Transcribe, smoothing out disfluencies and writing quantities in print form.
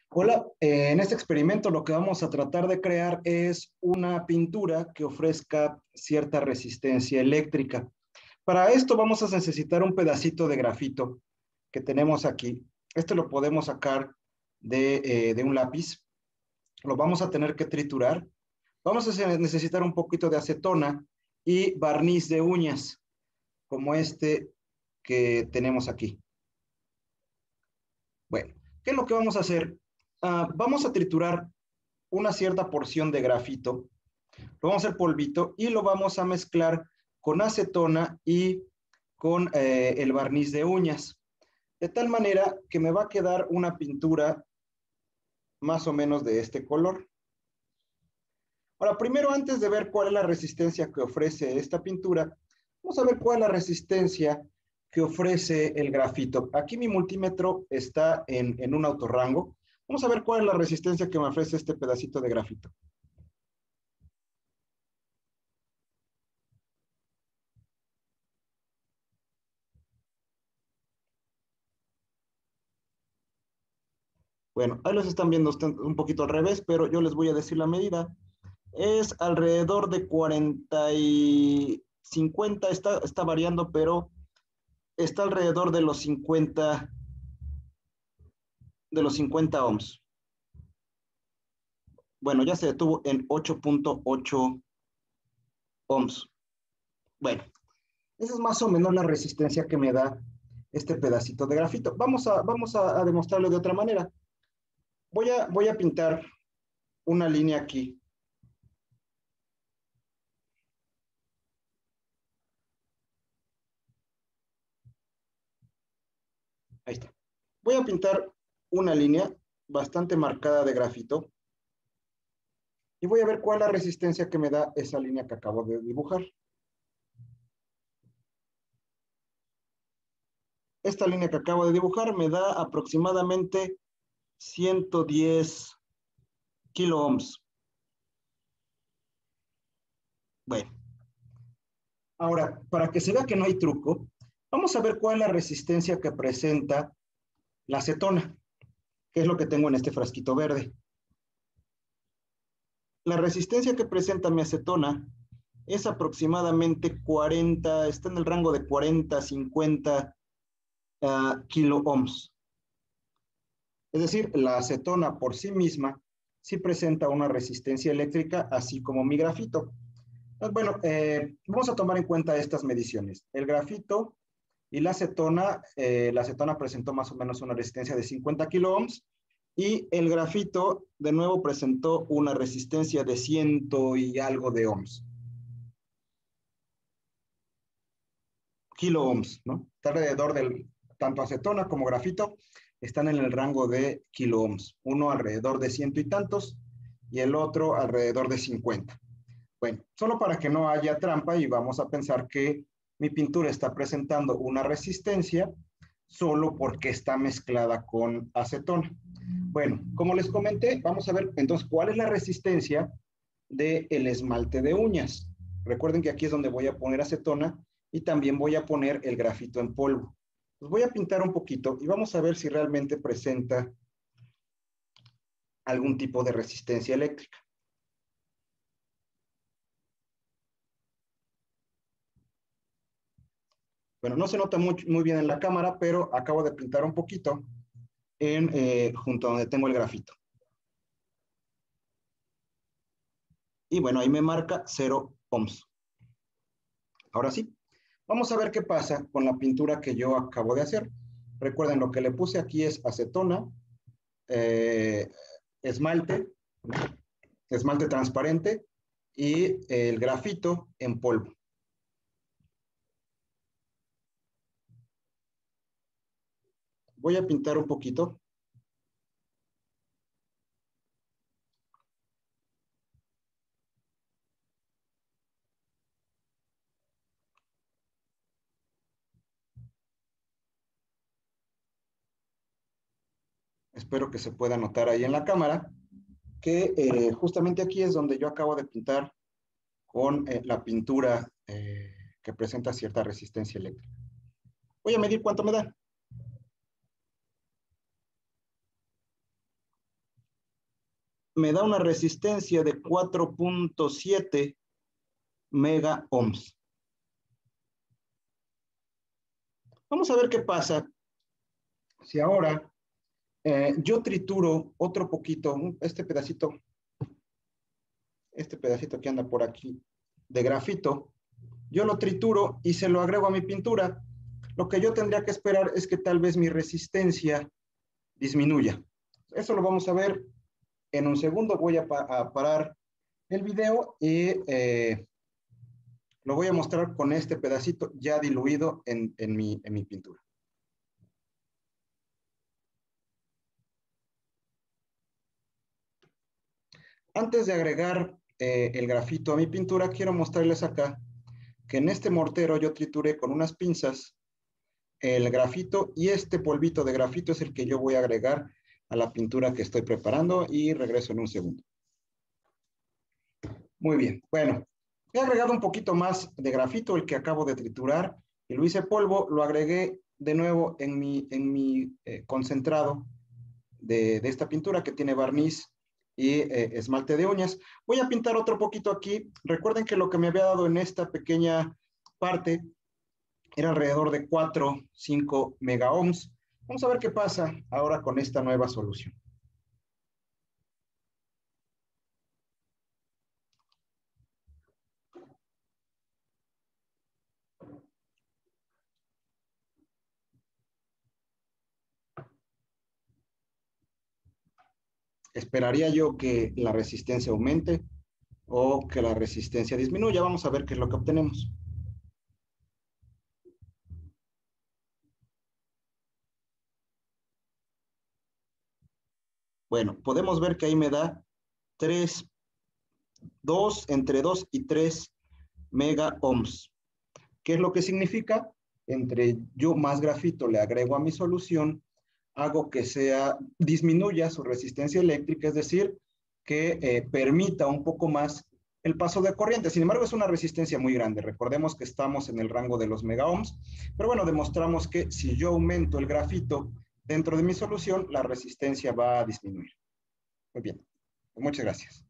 Hola, en este experimento lo que vamos a tratar de crear es una pintura que ofrezca cierta resistencia eléctrica. Para esto vamos a necesitar un pedacito de grafito que tenemos aquí. Este lo podemos sacar de un lápiz. Lo vamos a tener que triturar. Vamos a necesitar un poquito de acetona y barniz de uñas, como este que tenemos aquí. Bueno, ¿qué es lo que vamos a hacer? Vamos a triturar una cierta porción de grafito, lo vamos a hacer polvito y lo vamos a mezclar con acetona y con el barniz de uñas, de tal manera que me va a quedar una pintura más o menos de este color. Ahora, primero, antes de ver cuál es la resistencia que ofrece esta pintura, vamos a ver cuál es la resistencia que ofrece el grafito. Aquí mi multímetro está en un autorrango. Vamos a ver cuál es la resistencia que me ofrece este pedacito de grafito. Bueno, ahí los están viendo un poquito al revés, pero yo les voy a decir la medida. Es alrededor de 40 y 50, está variando, pero está alrededor de los 50 ohms. Bueno, ya se detuvo en 8.8 ohms. Bueno, esa es más o menos la resistencia que me da este pedacito de grafito. Vamos a demostrarlo de otra manera. Voy a pintar una línea aquí. Ahí está. Voy a pintar una línea bastante marcada de grafito y voy a ver cuál es la resistencia que me da esa línea que acabo de dibujar. Esta línea que acabo de dibujar me da aproximadamente 110 kilo ohms. Bueno, ahora, para que se vea que no hay truco, vamos a ver cuál es la resistencia que presenta la acetona, que es lo que tengo en este frasquito verde. La resistencia que presenta mi acetona es aproximadamente 40, está en el rango de 40 a 50 kilo ohms. Es decir, la acetona por sí misma sí presenta una resistencia eléctrica, así como mi grafito. Bueno, vamos a tomar en cuenta estas mediciones. El grafito y la acetona presentó más o menos una resistencia de 50 kilo ohms y el grafito de nuevo presentó una resistencia de 100 y algo de ohms. Kilo ohms, ¿no? Está alrededor del, tanto acetona como grafito están en el rango de kilo ohms. Uno alrededor de ciento y tantos y el otro alrededor de 50. Bueno, solo para que no haya trampa y vamos a pensar que mi pintura está presentando una resistencia solo porque está mezclada con acetona. Bueno, como les comenté, vamos a ver entonces cuál es la resistencia del esmalte de uñas. Recuerden que aquí es donde voy a poner acetona y también voy a poner el grafito en polvo. Pues voy a pintar un poquito y vamos a ver si realmente presenta algún tipo de resistencia eléctrica. Bueno, no se nota muy bien en la cámara, pero acabo de pintar un poquito junto a donde tengo el grafito. Y bueno, ahí me marca 0 ohms. Ahora sí, vamos a ver qué pasa con la pintura que yo acabo de hacer. Recuerden, lo que le puse aquí es acetona, eh, esmalte, esmalte transparente y el grafito en polvo. Voy a pintar un poquito. Espero que se pueda notar ahí en la cámara que justamente aquí es donde yo acabo de pintar con la pintura que presenta cierta resistencia eléctrica. Voy a medir cuánto me da. me da una resistencia de 4.7 mega ohms. Vamos a ver qué pasa si ahora yo trituro otro poquito, este pedacito que anda por aquí de grafito, yo lo trituro y se lo agrego a mi pintura. Lo que yo tendría que esperar es que tal vez mi resistencia disminuya. Eso lo vamos a ver en un segundo. Voy a parar el video y lo voy a mostrar con este pedacito ya diluido en mi pintura. Antes de agregar el grafito a mi pintura, quiero mostrarles acá que en este mortero yo trituré con unas pinzas el grafito y este polvito de grafito es el que yo voy a agregar a la pintura que estoy preparando y regreso en un segundo. Muy bien, bueno, he agregado un poquito más de grafito, el que acabo de triturar, y lo hice polvo, lo agregué de nuevo en mi concentrado de esta pintura que tiene barniz y esmalte de uñas. Voy a pintar otro poquito aquí. Recuerden que lo que me había dado en esta pequeña parte era alrededor de 4, 5 mega ohms. Vamos a ver qué pasa ahora con esta nueva solución. Esperaría yo que la resistencia aumente o que la resistencia disminuya. Vamos a ver qué es lo que obtenemos. Bueno, podemos ver que ahí me da 3, 2, entre 2 y 3 mega ohms. ¿Qué es lo que significa? Entre yo más grafito le agrego a mi solución, hago que disminuya su resistencia eléctrica, es decir, que permita un poco más el paso de corriente. Sin embargo, es una resistencia muy grande. Recordemos que estamos en el rango de los mega ohms, pero bueno, demostramos que si yo aumento el grafito dentro de mi solución, la resistencia va a disminuir. Muy bien, muchas gracias.